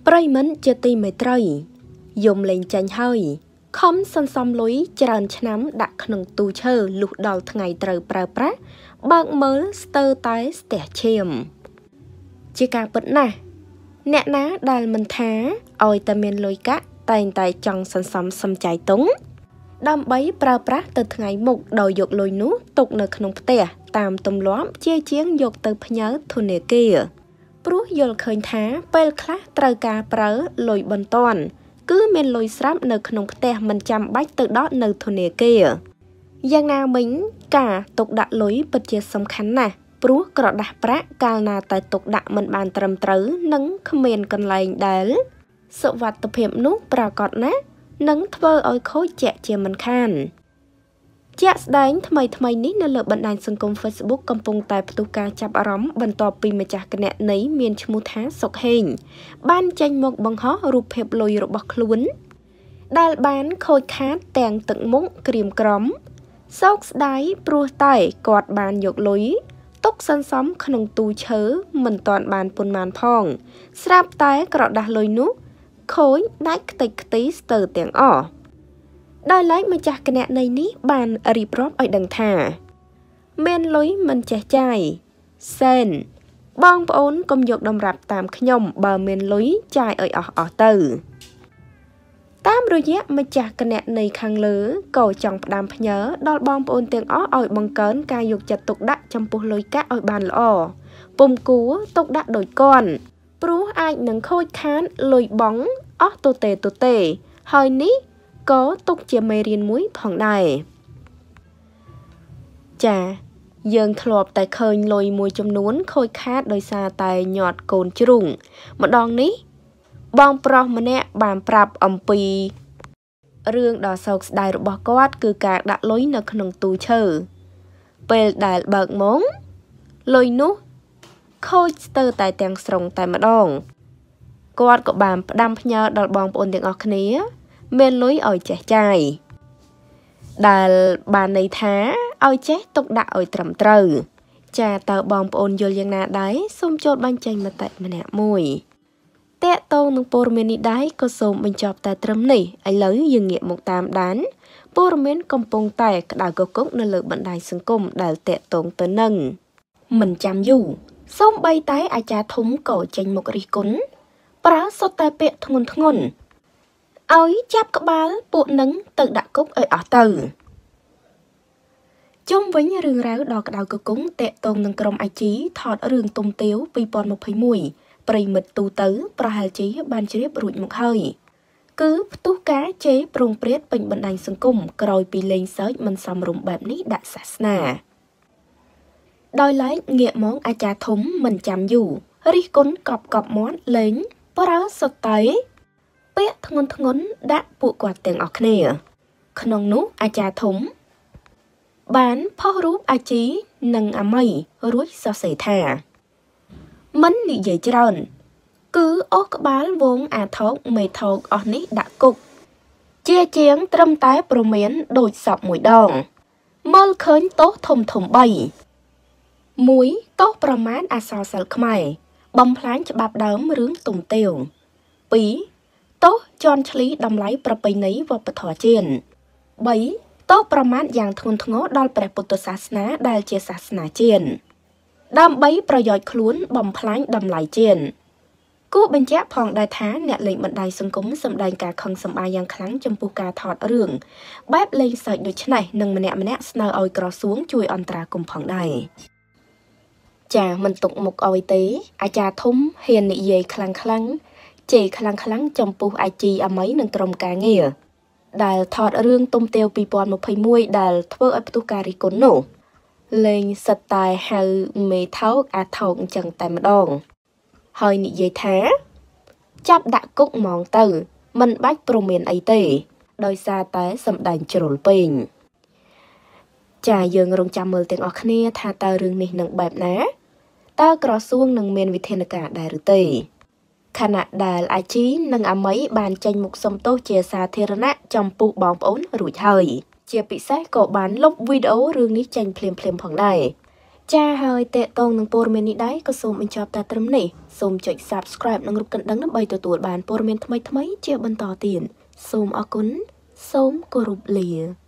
ប្រិយមិត្តជាទីមេត្រីយំលេងចាញ់ហើយខំសន្សំលុយច្រើនឆ្នាំដាក់ក្នុងទូឈើលុះដល់ថ្ងៃត្រូវប្រើប្រាស់បើកមើលស្ទើរតែស្ទះឈាមជាការពិតណាស់អ្នកណាដែលមិនថាឲ្យតែមានលុយកាក់តែងតែចង់សន្សំសំចៃទុំដើម្បីប្រើប្រាស់ទៅថ្ងៃមុខដោយយកលុយនោះទុកនៅក្នុងផ្ទះតាមទម្លាប់ជាជាងយកទៅផ្ញើធនាគារព្រោះយល់ឃើញថាពេលខ្លះត្រូវការប្រើលុយបន្ទាន់គឺមានលុយស្រាប់នៅក្នុងផ្ទះមិនចាំបាច់ទៅដកនៅធនាគារយ៉ាងណាមិញការទុកដាក់លុយពិតជាសំខាន់ណាស់ព្រោះក្រដាស់ប្រាក់កាលណាតែទុកដាក់មិនបានត្រឹមត្រូវនិងគ្មានកន្លែងដែលសុវត្ថិភាពនោះប្រាកដណាស់នឹងធ្វើឲ្យខូចជាក់ជាមិនខានជាក់ស្ដែងថ្មីនេះនៅលើបណ្ដាញសង្គម Facebook កំពុងតែផ្ទុះការចាប់អារម្មណ៍បន្ទាប់ពីម្ចាស់គណនីមានឈ្មោះថាសុកហេងបានចេញមកបង្ហោះរូបភាពលុយរបស់ខ្លួនដែលបានខូចខាតទាំងទឹកមុខក្រៀមក្រំសោកស្ដាយព្រោះតែគាត់បានយកលុយទុកសន្សំក្នុងទូឈើមិនទាន់បានប៉ុន្មានផងស្រាប់តែក្រដាស់លុយនោះខូចដាច់ខ្ទេចខ្ទីស្ទើរទាំងអស់ដោយឡែកម្ចាស់គណនីនេះបានរៀបរាប់ឲ្យដឹងថាមានលុយមិនចេះចាយសែនបងប្អូនកុំយកតម្រាប់តាមខ្ញុំបើមានលុយចាយឲ្យអស់ទៅតាមរយៈម្ចាស់គណនីខាងលើក៏ចង់ផ្ដាំផ្ញើដល់បងប្អូនទាំងអស់ឲ្យបង្កើនការយកចិត្តទុកដាក់ចំពោះលុយកាក់ឲ្យបានល្អពុំគួរទុកដាក់ដូចគាត់ព្រោះអាចនឹងខូចខាតលុយបង់អស់ទូទេហើយនេះក៏ទុកជាមេរៀនមួយផងដែរចាយើងធ្លាប់តែឃើញលុយមួយចំនួនខូចខាតដោយសារតែញាត់កូនជ្រុងម្ដងនេះបងប្រុសម្នាក់បានប្រាប់អំពីរឿងដ៏សោកស្ដាយរបស់គាត់គឺការដាក់លុយនៅក្នុងទូឈើពេលដែលបើកមកលុយនោះខូចស្ទើរតែទាំងស្រុងតែម្ដងគាត់ក៏បានផ្ដាំផ្ញើដល់បងប្អូនទាំងអស់គ្នាមានលុយឲ្យចេះចាយដែលបានន័យថាឲ្យចេះទុកដាក់ឲ្យត្រឹមត្រូវចាតើបងប្អូនយល់យ៉ាងណាដែរសូមចូលបញ្ចេញមតិម្នាក់មួយតេតងនឹងព័ត៌មាននេះដែរក៏សូមបញ្ចប់តែត្រឹមនេះឥឡូវយើងងាកមកតាមដានព័ត៌មានកំពុងតែក្តៅគគុកនៅលើបណ្ដាញសង្គមដែលតេតងទៅនឹងមិនចាំយូរសូម្បីតែអាចារ្យធំក៏ចេញមករិះគន់ប្រើសុទ្ធតែពាក្យធ្ងន់ឲ្យចាប់ក្បាលពួកនឹងទៅដាក់គុកឲ្យអស់ទៅជុំវិញរឿងរ៉ាវដ៏ក្តៅគគុកតេតងនឹងក្រុមអាជីថតរឿងទុំទាវ2021ប្រិមិត្តទូទៅប្រហែលជាបានជ្រាបរួចមកហើយគឺផ្ទុះការជេរប្រងព្រាតពេញបណ្ដាញសង្គមក្រោយពីលេងសើចមិនសមរម្យបែបនេះដាក់សាសនាដោយឡែកងាកមកអាចារ្យធំមិនចាំយូររិះគន់កប់មាត់លេងប្រើសុទ្ធតែពាក្យធ្ងន់ដាក់ពួកគាត់ទាំងអស់គ្នាក្នុងនោះអាចារ្យធំបានផុសរូបអាជីនិងអាមីរួចសរសេរថាមិននិយាយច្រើនគឺអូសក្បាលវងអាថោកមេថោកអស់នេះដាក់គុកជាជាងត្រឹមតែប្រមានដូចសពមួយដងមើលឃើញទោសធំ3 1ទោសប្រមាថអក្សរសិល្ប៍ខ្មែរបំផ្លាញច្បាប់ដើមរឿងទុំទាវ 2ទោសជន់ឈ្លីតម្លៃប្រពៃណីវប្បធម៌ជាតិ 3ទោសប្រមាថយ៉ាងធ្ងន់ធ្ងរដល់ព្រះពុទ្ធសាសនាដែលជាសាសនាជាតិដើម្បីប្រយោជន៍ខ្លួនបំផ្លាញតម្លៃជាតិគួរបញ្ជាក់ផងដែរថាអ្នកលេងបណ្ដាញសង្គមសម្ដែងការខឹងសម្បារយ៉ាងខ្លាំងចំពោះការថតរឿងបែបលេងសើចដូចនេះនិងម្នាក់ស្នើឲ្យក្រសួងជួយអន្តរាគមន៍ផងដែរចាមិនទុកមុខអ្វីទេអាចារ្យធំហ៊ាននិយាយខ្លាំងជេរខ្លាំងចំពោះអាជីអាមីនិងក្រុមការងារដែលថតរឿងទុំទាវ2021ដែលធ្វើឲ្យផ្ទុះការរិះគន់នោះលេងសិតតែហៅមេថោកអាថោកអញ្ចឹងតែម្ដងហើយនិយាយថាចាប់ដាក់គុកហ្មងទៅមិនបាច់ព្រមានអីទេដោយសារតែសម្ដែងជ្រុលពេកចាយើងរងចាំមើលទាំងអស់គ្នាថាតើរឿងនេះនឹងបែបណាតើក្រសួងនឹងមានវិធានការដែរឬទេខណៈដែលអាជីនិងអាមីបានចេញមុខសុំទោសជាសាធារណៈចំពោះបងប្អូនរួចហើយជាពិសេសក៏បានលុបវីដេអូរឿងនេះចេញភ្លាមផងដែរចាហើយតេតងនឹងព័ត៌មាននេះដែរក៏សូមបញ្ចប់តែត្រឹមនេះសូមចុច Subscribe និងរូបកណ្ដឹងដើម្បីទទួលបានព័ត៌មានថ្មីៗជាបន្តទៀតសូមអរគុណសូមគោរពលា